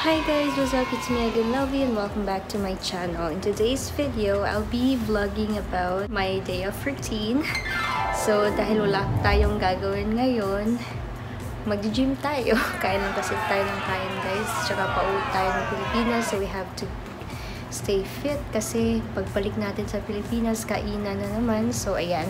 Hi guys, what's up? It's me again, Lovey, and welcome back to my channel. In today's video, I'll be vlogging about my day of routine. So, dahil wala tayong gagawin ngayon, mag-gym tayo. Kain lang kasi tayo ng kain, guys. Tsaka pauwi tayo ng Pilipinas, so we have to stay fit kasi pagbalik natin sa Pilipinas, kainan na naman. So, ayan.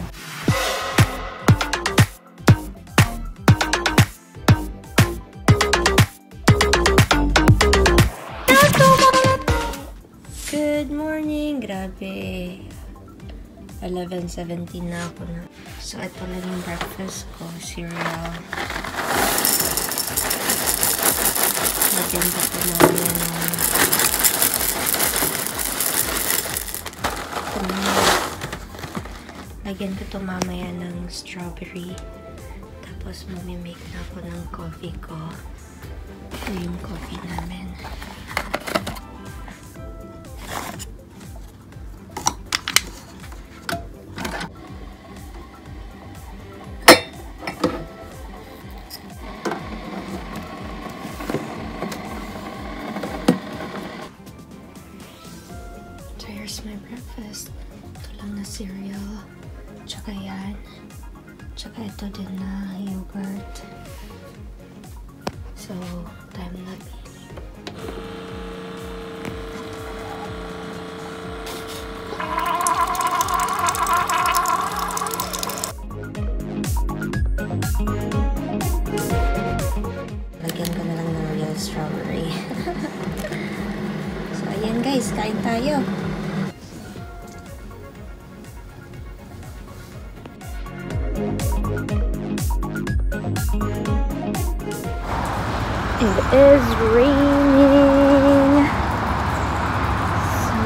Good morning! Grabe. 11:17 na ako na. So, ito lang yung breakfast ko. Cereal. Lagyan ko po namin lagyan ko ito mamaya ng strawberry. Tapos, mamimake na ako ng coffee ko. Ito yung coffee namin. Here's my breakfast. Ito lang na cereal. Tsaka yan. Tsaka ito din na yogurt. So, time na lagyan ko na lang ng real strawberry. So, ayan guys, kain tayo. It is raining, so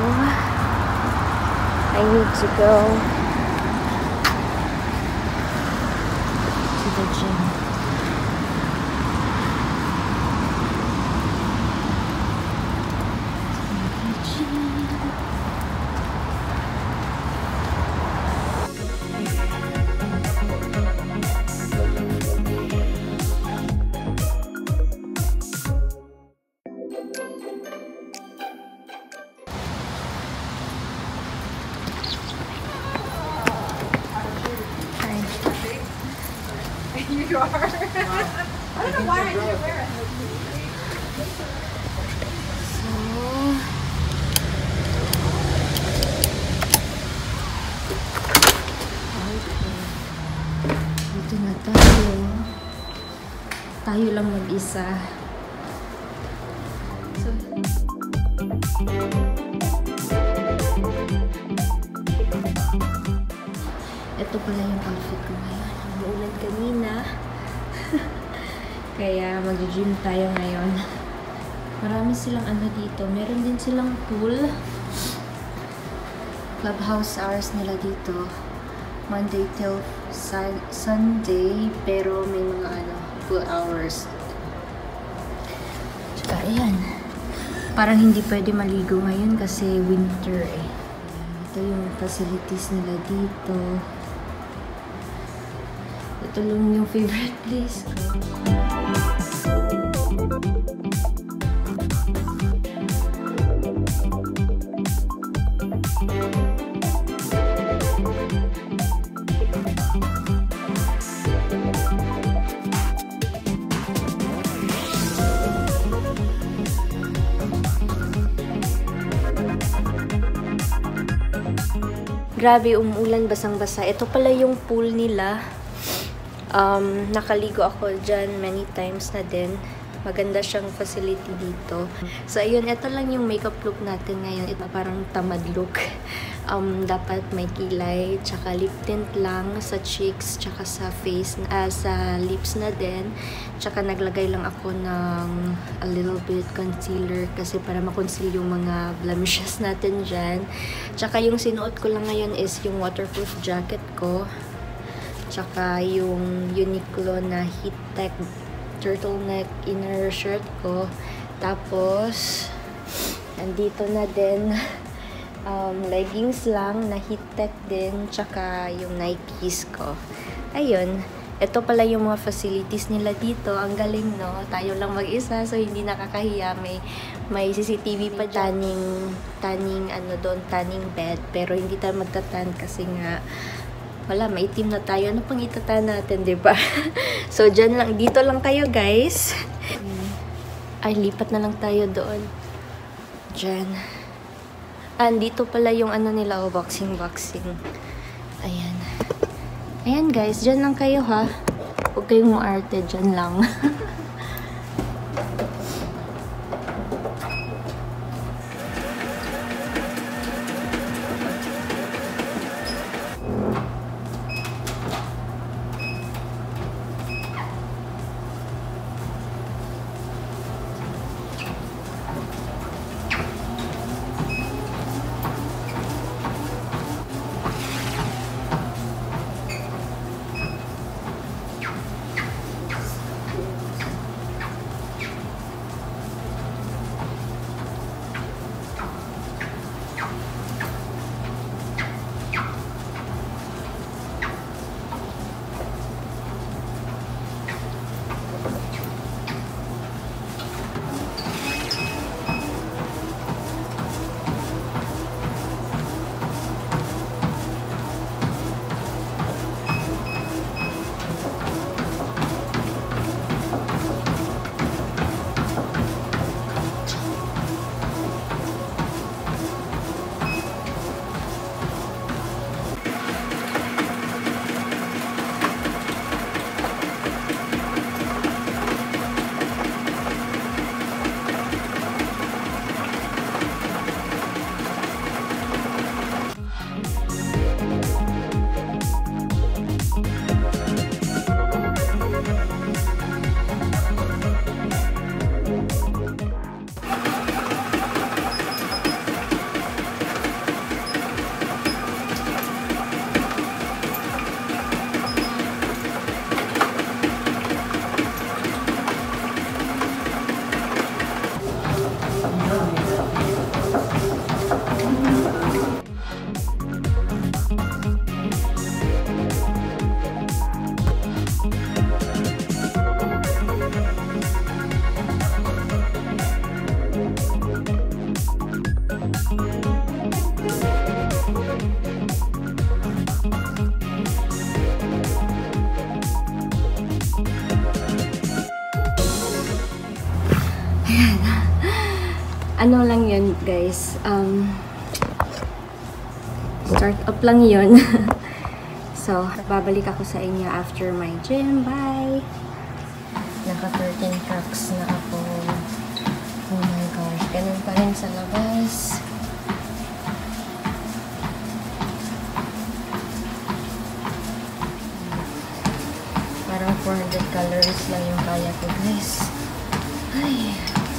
I need to go to the gym. You are. I don't know why I didn't wear it. So, dito na tayo. Tayo lang mag-isa. So, ito pala yung outfit ko ngayon. Umuulan kanina. Kaya mag-gym tayo ngayon. Marami silang ano dito. Meron din silang pool. Clubhouse hours nila dito. Monday till Sunday. Pero may mga pool hours. Tsaka ayan. Parang hindi pwede maligo ngayon kasi winter eh. Ito yung facilities nila dito. Ito lang yung favorite place ko. Grabe, umuulan, basang-basa. Ito pala yung pool nila. Nakaligo ako dyan many times na din. Maganda siyang facility dito. So, ayun, ito lang yung makeup look natin ngayon. Ito parang tamad look. Dapat may kilay, tsaka lip tint lang sa cheeks, tsaka sa face, sa lips na din. Tsaka naglagay lang ako ng a little bit concealer kasi para makonceal yung mga blemishes natin dyan. Tsaka yung sinuot ko lang ngayon is yung waterproof jacket ko. Tsaka yung Uniqlo na Heat Tech turtleneck inner shirt ko. Tapos, nandito na din leggings lang na Heat Tech din. Tsaka yung Nikes ko. Ayun. ito pala yung mga facilities nila dito. Ang galing, no? Tayo lang mag-isa, so hindi nakakahiya. May CCTV pa, tanning bed. Pero hindi tayo magtatan kasi nga, wala, maitim na tayo. Ano pang itatan natin, diba? So, dito lang kayo, guys. Ay, lipat na lang tayo doon. Diyan. Dito pala yung nila, boxing. Ayan. Ayan guys, dyan lang kayo ha. Huwag kayong maarte, dyan lang. Ano lang yun, guys. Start up lang yun. So, babalik ako sa inyo after my gym. Bye! Naka 13 cracks na ako. Oh my gosh. Ganun pa rin sa labas. Parang 400 calories lang yung kaya ko, guys. Ay!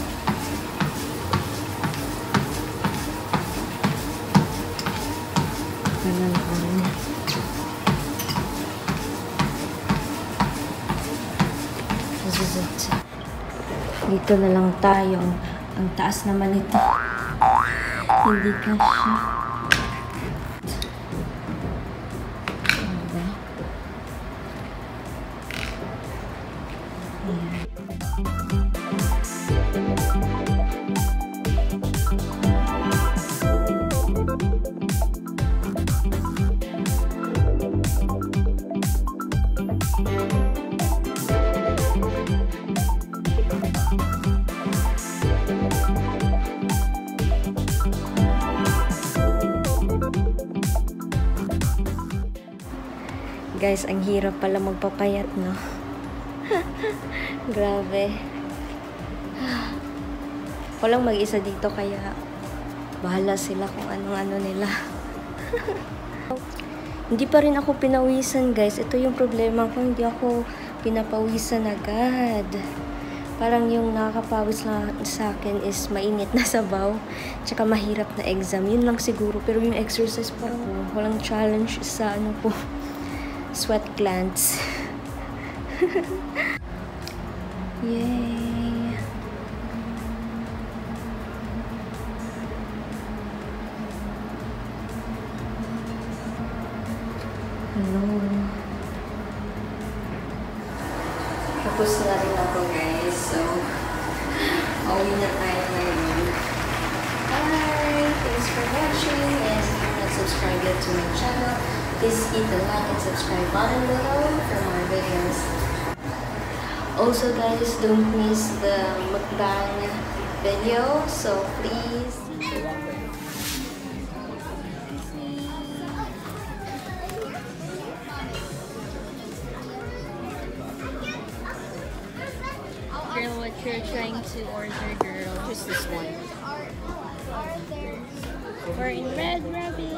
Dito na lang tayo. Ang taas naman ito. Hindi kasya. Diba? Guys, ang hirap pala magpapayat, no? Grabe. Walang mag-isa dito, kaya bahala sila kung anong-ano nila. Hindi pa rin ako pinawisan, guys. Ito yung problema ko. Hindi ako pinapawisan agad. Parang yung nakakapawis lang sa akin is mainit na sabaw. Tsaka mahirap na exam. Yun lang siguro. Pero yung exercise parang walang challenge sa ano po. Sweat glands. Yay! Hello. Tapos na rin ako guys. So, pauwi na tayo ngayon. Bye! Thanks for watching. And if you're not subscribed yet to my channel, please hit the like and subscribe button below for more videos. Also guys, don't miss the mukbang video. So please. Girl, what you're trying to order, girl? Just this one. We're in Red Rabbit.